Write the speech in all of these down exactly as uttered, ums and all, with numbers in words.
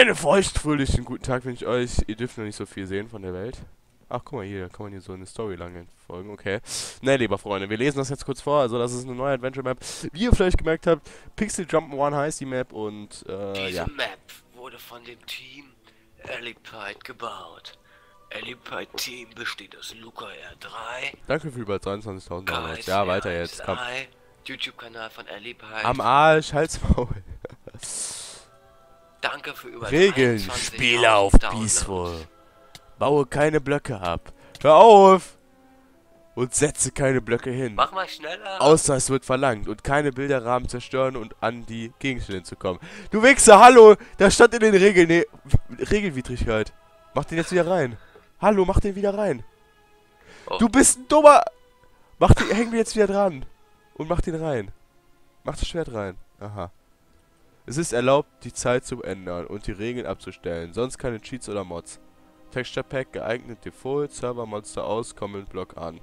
Einen feuchtfröhlichen guten Tag wünsche ich euch. Ihr dürft noch nicht so viel sehen von der Welt. Ach, guck mal hier, da kann man hier so eine Story lang folgen, okay. Ne, lieber Freunde, wir lesen das jetzt kurz vor. Also, das ist eine neue Adventure-Map. Wie ihr vielleicht gemerkt habt, Pixel Jump'n'One heißt die Map und, äh, Diese ja. Map wurde von dem Team Elipide gebaut. Elipide Team besteht aus Luca R drei, Danke für über zweiundzwanzigtausend Downloads. Guys Ja, weiter jetzt, komm. YouTube-Kanal von Elipide. Am Arsch, halt's Maul. Danke für über Regeln, dreiundzwanzigtausend spiele auf Downloads. Peaceful. Baue keine Blöcke ab. Hör auf! Und setze keine Blöcke hin. Mach mal schneller. Außer es wird verlangt und keine Bilderrahmen zerstören und an die Gegenstände zu kommen. Du Wichser, hallo! Da stand in den Regeln, ne, Regelwidrigkeit. Mach den jetzt wieder rein. Hallo, mach den wieder rein. Oh. Du bist ein dummer... Mach den, häng den jetzt wieder dran. Und mach den rein. Mach das Schwert rein. Aha. Es ist erlaubt, die Zeit zu ändern und die Regeln abzustellen. Sonst keine Cheats oder Mods. Texture Pack geeignet Default, Server Monster aus, Comment Block an.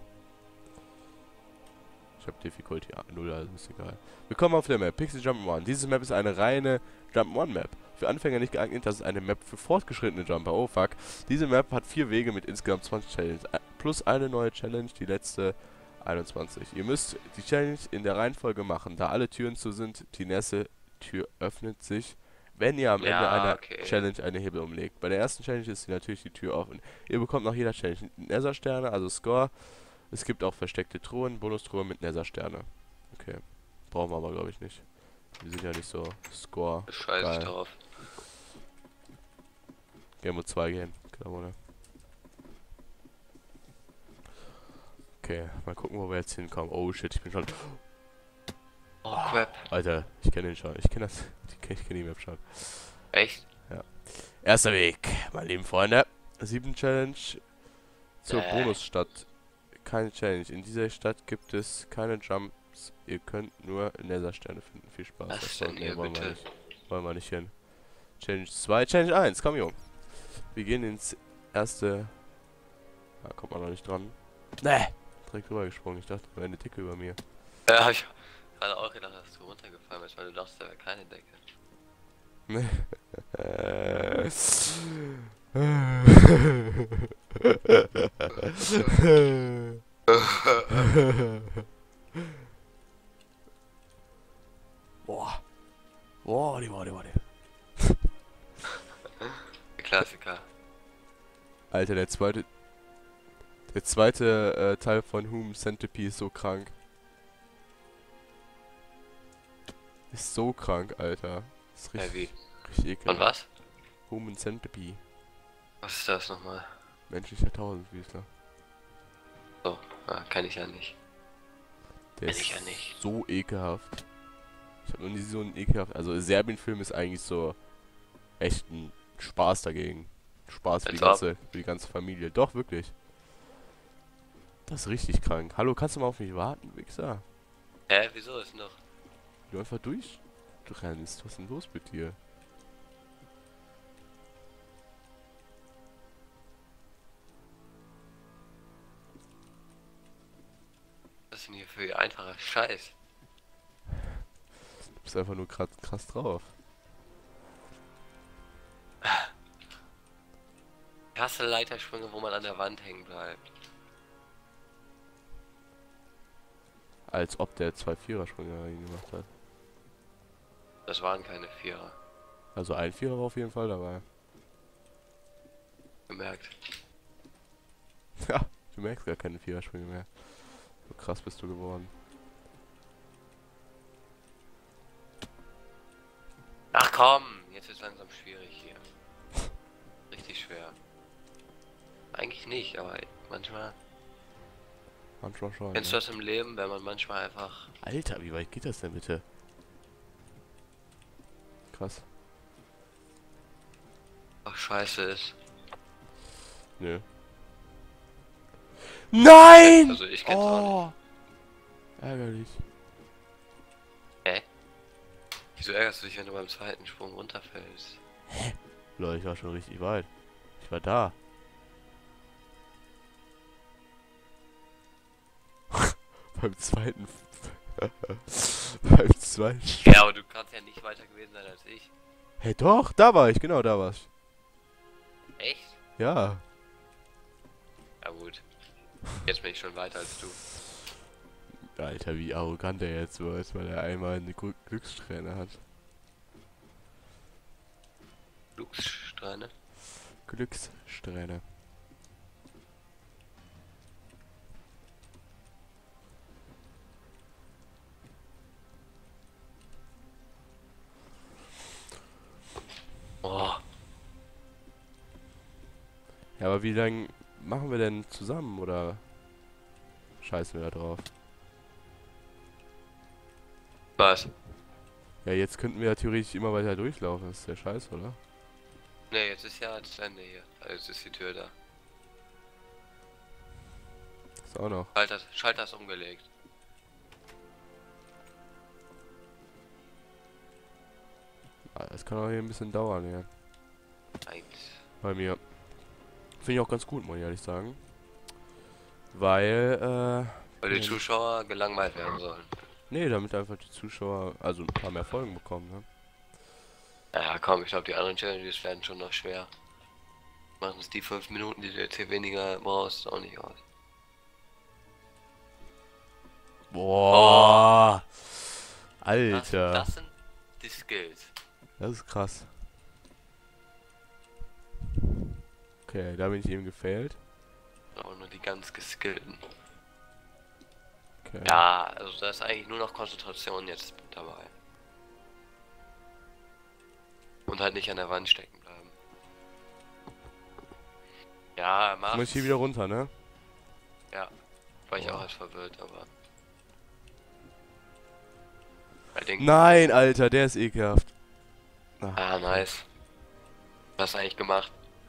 Ich habe Difficulty null, also ist egal. Willkommen auf der Map, Pixel Jump'n'One. Diese Map ist eine reine Jump'n'One Map. Für Anfänger nicht geeignet, das ist eine Map für fortgeschrittene Jumper. Oh fuck. Diese Map hat vier Wege mit insgesamt zwanzig Challenges. Plus eine neue Challenge, die letzte einundzwanzig. Ihr müsst die Challenge in der Reihenfolge machen, da alle Türen zu sind. Die nächste Tür öffnet sich, wenn ihr am Ende Ja, einer okay. Challenge eine Hebel umlegt. Bei der ersten Challenge ist natürlich die Tür offen. Ihr bekommt nach jeder Challenge Nether-Sterne, also Score. Es gibt auch versteckte Truhen, Bonus-Truhen mit Nether-Sterne. Okay. Brauchen wir aber, glaube ich, nicht. Die sind ja nicht so Score. Scheiß Geil. drauf. Game Mode zwei gehen. Klar, oder? Okay, mal gucken, wo wir jetzt hinkommen. Oh shit, ich bin schon... Oh, crap. Alter, ich kenne den schon. Ich kenne das. Ich kenne kenn die Map schon. Echt? Erster Weg, meine lieben Freunde. Sieben Challenge zur Äh. Bonusstadt. Keine Challenge. In dieser Stadt gibt es keine Jumps. Ihr könnt nur Nether-Sterne finden. Viel Spaß. Was Das denn wollen- hier, wollen wir bitte? nicht. Wollen wir nicht hin. Challenge zwei, Challenge eins. Komm, Jung. Wir gehen ins erste... Da kommt man noch nicht dran. Ne! Direkt rübergesprungen. Ich dachte, da wäre eine Decke über mir. Ja, hab ich gerade auch gedacht, dass du runtergefallen bist, weil du dachtest, da wäre keine Decke. Äh. Boah. Boah, die warte, warte. Der Klassiker. Alter, der zweite. Der zweite äh, Teil von Human Centipede ist so krank. Ist so krank, Alter. Ist Ja, richtig, wie? richtig Und ekelhaft. was? Human Centipede. Was ist das nochmal? Menschlicher Tausendfüßler. So, ah, kann ich ja nicht. Der Kenn ist ich ja nicht. so ekelhaft. Ich habe noch nie so einen ekelhaft. Also Serbien-Film ist eigentlich so echt ein Spaß dagegen. Spaß für die, Als ob. ganze, für die ganze Familie. Doch, wirklich. Das ist richtig krank. Hallo, kannst du mal auf mich warten, Wichser? Hä, wieso ist noch? Du einfach durch? Du rennst. Was ist denn los mit dir? Was ist denn hier für einfacher Scheiß? Du bist einfach nur grad krass drauf. Ich hasse Leitersprünge, wo man an der Wand hängen bleibt. Als ob der zwei Vierer-Sprünge gemacht hat. Das waren keine Vierer. Also ein Vierer war auf jeden Fall dabei. Gemerkt. Ja, du merkst gar keine Vierer-Sprünge mehr. So krass bist du geworden. Ach komm, jetzt ist langsam schwierig hier. Richtig schwer. Eigentlich nicht, aber manchmal. Manchmal schon. Kennst Ne? du das im Leben, wenn man manchmal einfach. Alter, wie weit geht das denn bitte? Krass. Ach, scheiße ist. Nö. Nein! Also ich kenn's auch nicht. Oh! Ärgerlich. Wieso ärgerst du dich, wenn du beim zweiten Sprung runterfällst? Leute, ich war schon richtig weit. Ich war da. Beim zweiten... Beim zweiten... Ja, aber du kannst ja nicht weiter gewesen sein als ich. Hey, doch, da war ich, genau, da war ich. Echt? Ja. Ja gut. Jetzt bin ich schon weiter als du. Alter, wie arrogant er jetzt wird, weil er einmal eine Gl- Glückssträhne hat. Glückssträhne. Glückssträhne. Oh. Ja, aber wie lange machen wir denn zusammen, oder scheißen wir da drauf? Was? Ja, jetzt könnten wir ja theoretisch immer weiter durchlaufen. Das ist ja scheiße, oder? Ne, jetzt ist ja das Ende hier. Also jetzt ist die Tür da. Ist auch noch. Schalter, Schalter ist umgelegt. Ah, das kann auch hier ein bisschen dauern, ja. Eins. Bei mir. Finde ich auch ganz gut, muss ich ehrlich sagen. Weil, äh... Weil die Zuschauer gelangweilt werden sollen. Nee, damit einfach die Zuschauer, also ein paar mehr Folgen bekommen, ne? Ja, komm, ich glaube, die anderen Challenges werden schon noch schwer. Machen es die fünf Minuten, die du jetzt hier weniger brauchst, auch nicht aus. Boah! Das, Alter! das sind die Skills. Das ist krass. Okay, da bin ich eben gefailt. Aber nur die ganz geskillten. Okay. Ja, also da ist eigentlich nur noch Konzentration jetzt dabei. Und halt nicht an der Wand stecken bleiben. Ja, mach. Muss ich hier wieder runter, ne? Ja, war ich Boah. auch erst verwirrt, aber. I think, Nein, Alter, der ist ekelhaft. Ach, ah, nice. Was hast du eigentlich gemacht?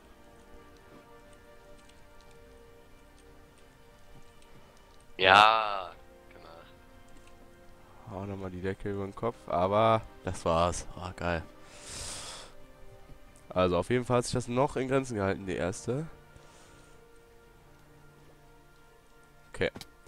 Ja, gemacht. hau nochmal die Decke über den Kopf, aber das war's. Ah, geil. Also auf jeden Fall hat sich das noch in Grenzen gehalten, die erste. Okay.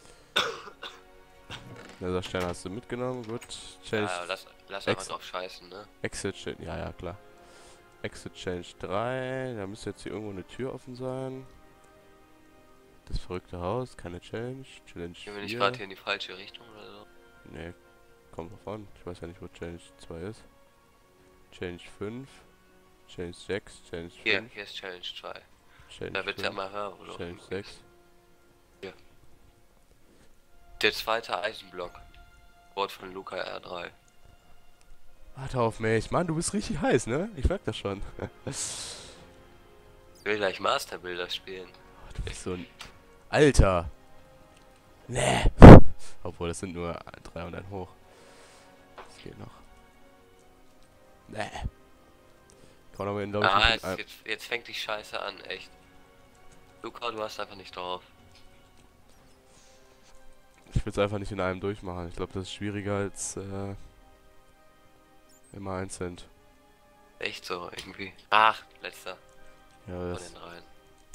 Der Stern hast du mitgenommen, gut. Change. Ja, lass, lass einfach Ex- drauf scheißen, ne? Exit Change, ja, ja, klar. Exit Change drei, da müsste jetzt hier irgendwo eine Tür offen sein. Das verrückte Haus, keine Challenge. Challenge Gehen wir nicht vier. gerade hier in die falsche Richtung oder so? Nee, kommt drauf an. Ich weiß ja nicht, wo Challenge zwei ist. Challenge fünf. Challenge sechs, Challenge Hier, fünf. hier ist Challenge zwei. Challenge Da wird's ja fünf, mal höher, oder? Challenge sechs. Der zweite Eisenblock. Wort von Luca R drei. Warte auf mich. Mann, du bist richtig heiß, ne? Ich merk das schon. Ich will gleich Masterbilder spielen. Du bist so ein... Alter! Nee! Obwohl, das sind nur dreihundert hoch. Das geht noch. Nee. Kann aber, glaube ich, Ah, nicht jetzt, in jetzt, jetzt fängt die Scheiße an, echt. Luca, du hast einfach nicht drauf. Ich will es einfach nicht in einem durchmachen. Ich glaube, das ist schwieriger als äh, immer einzeln. Echt so, irgendwie. Ach, letzter Ja, von das... den dreien.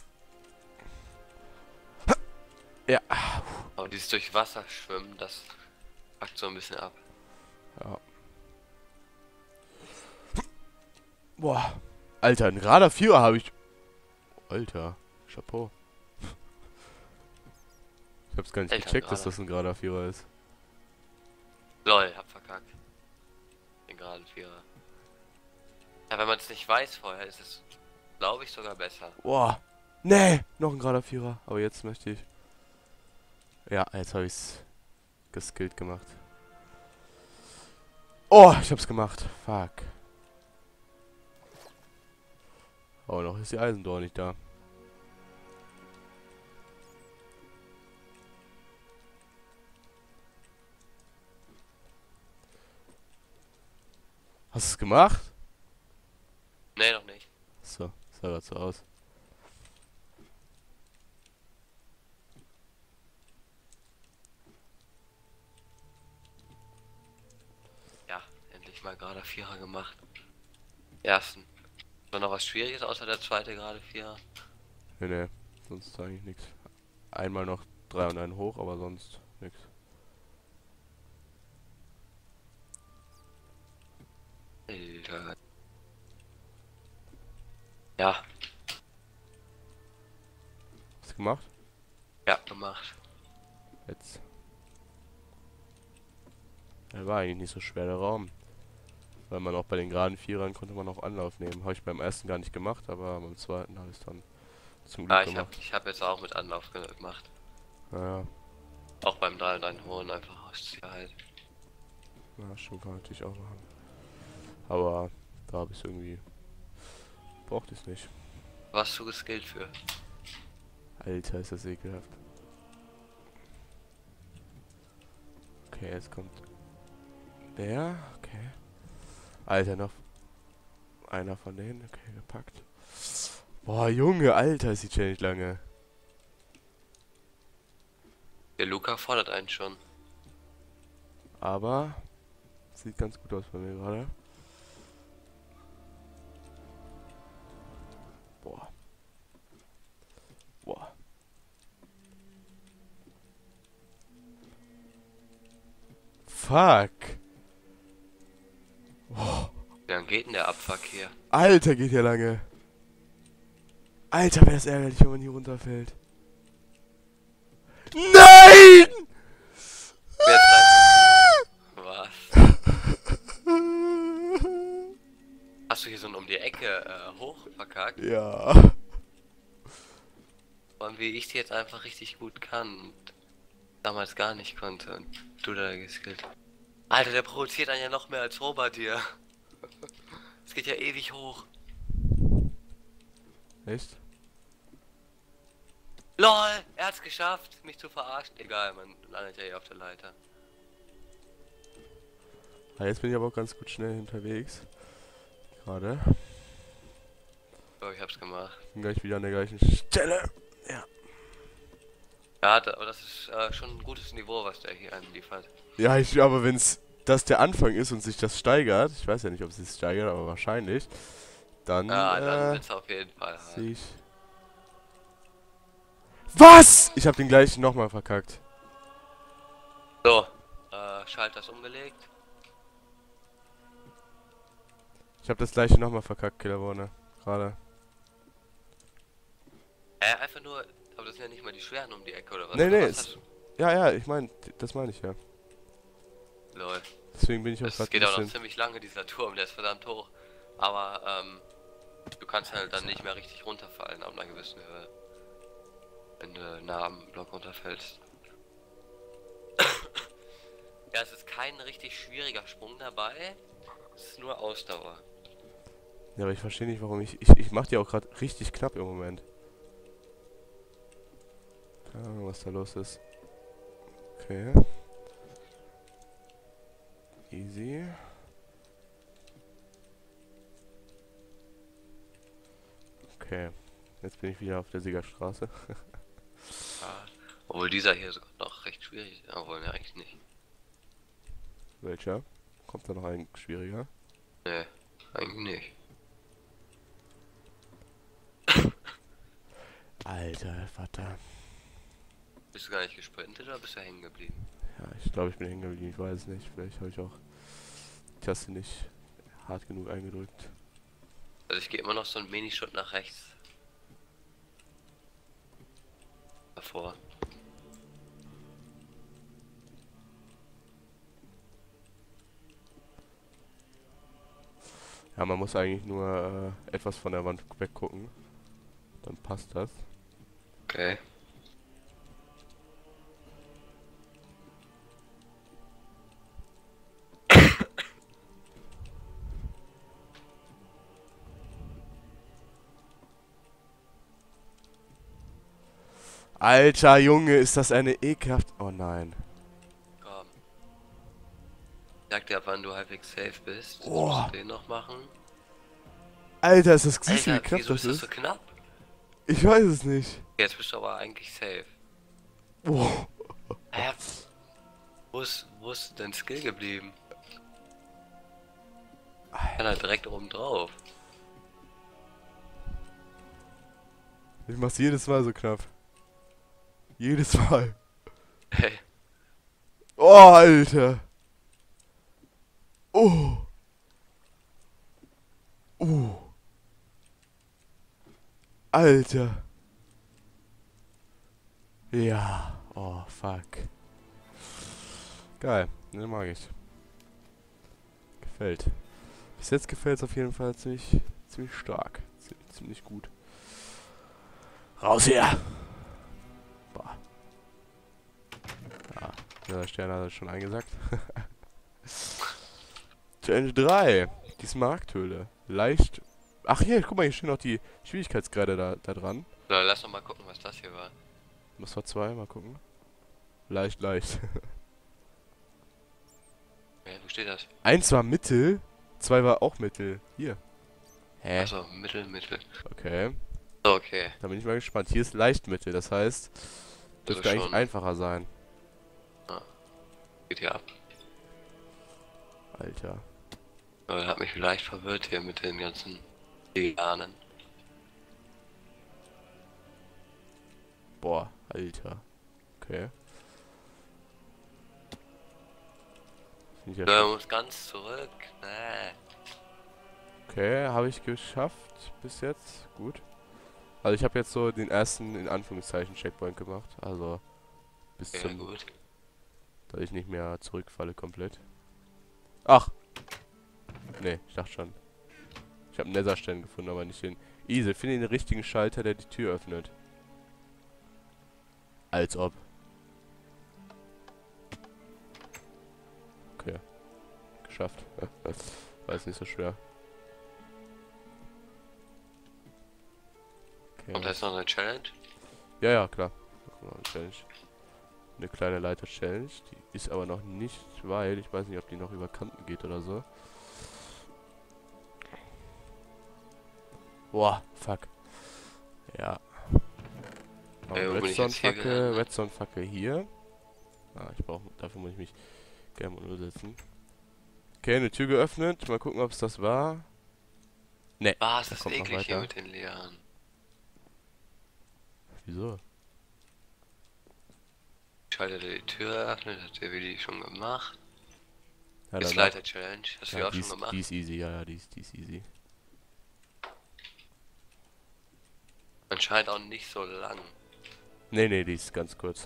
Ja. Aber dieses durch Wasser schwimmen, das packt so ein bisschen ab. Ja. Boah. Alter, ein gerader Vierer habe ich... Alter, Chapeau. Ich hab's gar nicht Alter, gecheckt, dass gerader. das ein gerader Vierer ist. Lol, hab verkackt. Den geraden Vierer. Ja, wenn man es nicht weiß vorher, ist es, glaube ich, sogar besser. Boah. Nee, noch ein gerader Vierer. Aber jetzt möchte ich... Ja, jetzt habe ich's geskillt gemacht. Oh, ich hab's gemacht. Fuck. Oh, noch ist die Eisendor nicht da. Hast du es gemacht? Nee, noch nicht. So, sah grad so aus. Ja, endlich mal gerader Vierer gemacht. Ersten. War noch was Schwieriges außer der zweite gerade Vierer? Nee, nee, sonst eigentlich nichts. Einmal noch drei und einen hoch, aber sonst nichts. Alter. Ja, Hast du gemacht? ja, gemacht. Jetzt. Der war eigentlich nicht so schwer, der Raum. Weil man auch bei den geraden Vierern konnte man auch Anlauf nehmen. Habe ich beim ersten gar nicht gemacht, aber beim zweiten habe ich es dann zum Glück Ah, ich hab, gemacht. ich hab jetzt auch mit Anlauf ge- gemacht. Naja, Auch beim drei und einen hohen einfach aus Sicherheit. ja, stimmt, kann man natürlich auch machen. Aber da habe ich es irgendwie. Brauchte ich es nicht. Was du geskillt für? Alter, ist das ekelhaft. Okay, jetzt kommt der. Okay. Alter, noch einer von denen. Okay, gepackt. Boah, Junge, Alter, ist die Challenge lange. Der Luca fordert einen schon. Aber sieht ganz gut aus bei mir gerade. Boah. Boah. Fuck. Boah. Wie lange geht denn der Abfuck hier? Alter, geht hier lange. Alter, wäre das ärgerlich, wenn man hier runterfällt. Nein! Wer ist dein... Was? Hast du hier so einen um die Ecke äh, hoch verkackt? Ja. Vor allem wie ich die jetzt einfach richtig gut kann und damals gar nicht konnte und du da geskillt. Alter, der provoziert einen ja noch mehr als Robert hier. Es geht ja ewig hoch. Echt? LOL, er hat's geschafft, mich zu verarschen. Egal, man landet ja hier auf der Leiter. Ah, jetzt bin ich aber auch ganz gut schnell unterwegs. Gerade. So, ich hab's gemacht. Bin gleich wieder an der gleichen Stelle. Ja. Ja, da- aber das ist äh, schon ein gutes Niveau, was der hier einem liefert. Ja, ich, aber wenn's das der Anfang ist und sich das steigert, ich weiß ja nicht, ob es sich steigert, aber wahrscheinlich, dann, Ja, dann äh, wird's auf jeden Fall hart. sehe ich. Was? Ich habe den gleichen nochmal verkackt. So, äh, Schalter ist umgelegt. Ich habe das gleiche nochmal verkackt, Killerborne. Gerade. Äh, einfach nur, aber das sind ja nicht mal die schweren um die Ecke oder was? Nee, Oder nee, was es- hast du? Ja, ja, ich meine, das meine ich ja. Lol. Deswegen bin ich auch Es gerade ein geht auch noch bisschen. ziemlich lange, dieser Turm, der ist verdammt hoch. Aber, ähm, du kannst halt dann nicht mehr richtig runterfallen ab einer gewissen Höhe. Wenn du nah am Block runterfällst. Ja, es ist kein richtig schwieriger Sprung dabei. Es ist nur Ausdauer. Ja, aber ich verstehe nicht, warum ich. Ich, ich mach die auch gerade richtig knapp im Moment. Keine Ahnung, was da los ist. Okay. Easy. Okay. Jetzt bin ich wieder auf der Siegerstraße. Ja. Obwohl dieser hier sogar noch recht schwierig ist. Obwohl, ne, eigentlich nicht. Welcher? Kommt da noch ein schwieriger? Ne, eigentlich nicht. Alter Vater. Bist du gar nicht gesprintet oder bist du hängen geblieben? Ja, ich glaube, ich bin hängen geblieben. Ich weiß es nicht. Vielleicht habe ich auch die Taste nicht hart genug eingedrückt. Also ich gehe immer noch so einen Minischritt nach rechts. Davor. Ja, man muss eigentlich nur äh, etwas von der Wand weggucken. Dann passt das. Okay. Alter Junge, ist das eine ekelhaft... Oh nein. Komm. Sag dir ab, wann du halbwegs safe bist. Jetzt Oh. musst du den noch machen. Alter, ist das... Siehst du, wie Alter, knapp wieso das ist das ist? so knapp? Ich weiß es nicht. Jetzt bist du aber eigentlich safe. Oh. Hä? Wo ist, wo ist dein Skill geblieben? Ich kann halt direkt oben drauf. Ich mach's jedes Mal so knapp. Jedes Mal. Hey. Oh, Alter. Oh. Oh. Alter. Ja. Oh, fuck. Geil. Den mag ich. Gefällt. Bis jetzt gefällt es auf jeden Fall ziemlich, ziemlich stark. Ziemlich, ziemlich gut. Raus hier! Boah. Ja, der Stern hat er schon eingesackt. Challenge drei. Die Smaragdhöhle. Leicht. Ach hier, guck mal, hier stehen noch die Schwierigkeitsgrade da, da dran. So, lass doch mal gucken, was das hier war. Was war zwei? Mal gucken. Leicht, leicht. Ja, wo steht das? Eins war Mittel, zwei war auch Mittel. Hier. Hä? Achso, Mittel, Mittel. Okay. So, okay. Da bin ich mal gespannt. Hier ist Leichtmittel, das heißt, dürfte Also eigentlich schon- einfacher sein. Geht hier ab. Alter. Aber hat mich leicht verwirrt hier mit den ganzen Lianen. Boah, Alter. Okay. Find ich ja Ja, schon- muss ganz zurück. Nee. Okay, habe ich geschafft bis jetzt. Gut. Also ich habe jetzt so den ersten, in Anführungszeichen, Checkpoint gemacht. Also bis Ja, zum, gut. dass ich nicht mehr zurückfalle komplett. Ach! Nee, ich dachte schon. Ich habe einen Netherstern gefunden, aber nicht den. Easy, finde den richtigen Schalter, der die Tür öffnet. Als ob. Okay. Geschafft. War jetzt nicht so schwer. Okay. Und das ist noch eine Challenge? Ja, ja, klar. Guck mal, eine Challenge. Eine kleine Leiter-Challenge. Die ist aber noch nicht, weil ich weiß nicht, ob die noch über Kanten geht oder so. Boah, fuck. Ja. Äh, wo bin ich jetzt hier Redstone-Fackel, gelandet? Redstone-Fackel hier. Ah, ich brauche, dafür muss ich mich gerne mal setzen. Okay, eine Tür geöffnet. Mal gucken, ob es das war. Ne, Was, da das ist kommt noch eklig hier weiter. mit den Lianen. Wieso? Schaltet er die Tür öffnet, hat der Willi schon gemacht. Ja, Ist danach- Leiter Challenge, hast du ja, ja auch die schon ist, gemacht. die ist easy, ja, ja, die ist, die ist easy. Anscheinend auch nicht so lang. Nee, nee, die ist ganz kurz.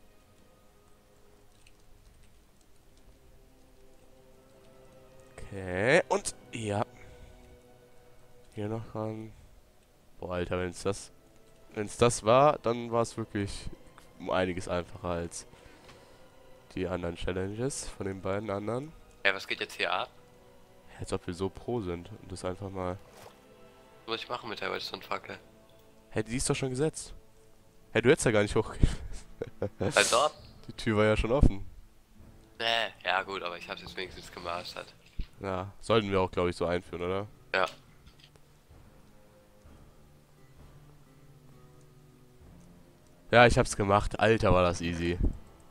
Okay, und ja. Hier noch ran. Boah, Alter, wenn es das... Wenn es das war, dann war es wirklich um einiges einfacher als die anderen Challenges von den beiden anderen. Ja, was geht jetzt hier ab? Als ob wir so pro sind und das einfach mal... Was muss ich machen mit der Redstone-Fackel? Hey, die ist doch schon gesetzt. Hey, du hättest ja gar nicht hochgehen. Also ob? Die Tür war ja schon offen. Nee, ja gut, aber ich hab's jetzt wenigstens gemastert. Ja, sollten wir auch, glaube ich, so einführen, oder? Ja. Ja, ich hab's gemacht. Alter, war das easy.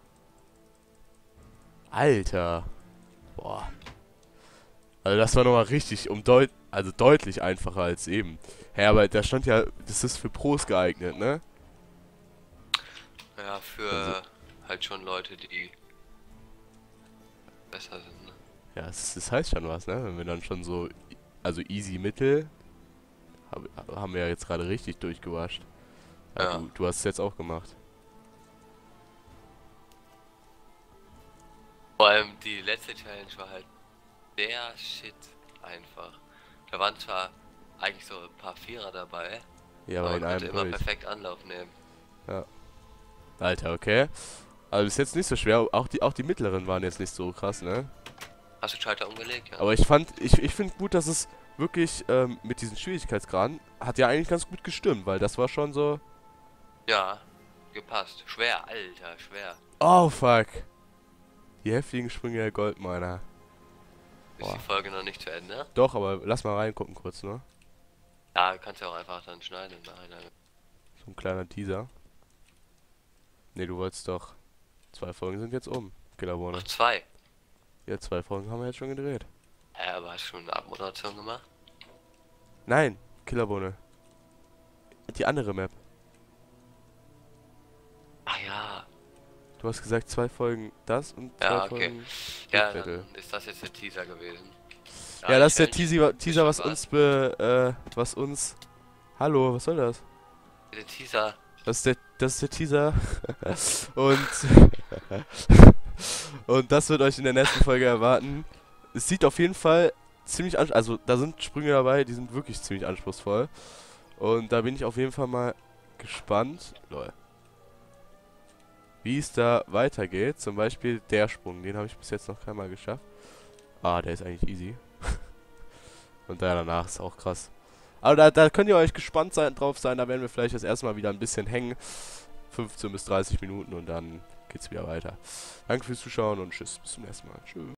Alter. Boah. Also das war nochmal richtig um deut also deutlich einfacher als eben. Hä, aber da stand ja, das ist für Pros geeignet, ne? Ja, für Also- halt schon Leute, die besser sind, ne? Ja, das, das heißt schon was, ne? Wenn wir dann schon so, also easy Mittel, hab, haben wir ja jetzt gerade richtig durchgewascht. Ja, Ja. Du, du hast es jetzt auch gemacht. Vor allem die letzte Challenge war halt der Shit einfach. Da waren zwar eigentlich so ein paar Vierer dabei, Ja, aber aber in man konnte einem immer durch. perfekt Anlauf nehmen. Alter, okay. Also ist jetzt nicht so schwer. Auch die, auch die mittleren waren jetzt nicht so krass, ne? Hast du den Schalter umgelegt? Ja. Aber ich fand, ich, ich finde gut, dass es wirklich ähm, mit diesen Schwierigkeitsgraden hat ja eigentlich ganz gut gestimmt, weil das war schon so. Ja, gepasst. Schwer, Alter, schwer. Oh fuck. Die heftigen Sprünge der Goldminer. Ist Boah. die Folge noch nicht zu Ende? Doch, aber lass mal reingucken kurz, ne? Ja, kannst ja auch einfach dann schneiden. Nein, nein. So ein kleiner Teaser. Ne, du wolltest doch. Zwei Folgen sind jetzt um. Killerbohne. Noch zwei. Ja, zwei Folgen haben wir jetzt schon gedreht. Hä, aber hast du schon eine Abmoderation gemacht? Nein, Killerbohne. Die andere Map. Ach ja. Du hast gesagt, zwei Folgen das und zwei Ja, okay. Folgen Ja, Battle. dann ist das jetzt der Teaser gewesen. Ja, das ist der die Teaser, Teaser schon was was. uns be, äh, was uns... Hallo, was soll das? Der Teaser. Das ist der, das ist der Teaser. Und, und das wird euch in der nächsten Folge erwarten. Es sieht auf jeden Fall ziemlich an, also da sind Sprünge dabei, die sind wirklich ziemlich anspruchsvoll. Und da bin ich auf jeden Fall mal gespannt, lol, wie es da weitergeht. Zum Beispiel der Sprung, den habe ich bis jetzt noch keinmal geschafft. Ah, der ist eigentlich easy. Und der danach ist auch krass. Aber da, da könnt ihr euch gespannt sein, drauf sein, da werden wir vielleicht das erste Mal wieder ein bisschen hängen. fünfzehn bis dreißig Minuten und dann geht's wieder weiter. Danke fürs Zuschauen und tschüss, bis zum nächsten Mal. Tschüss.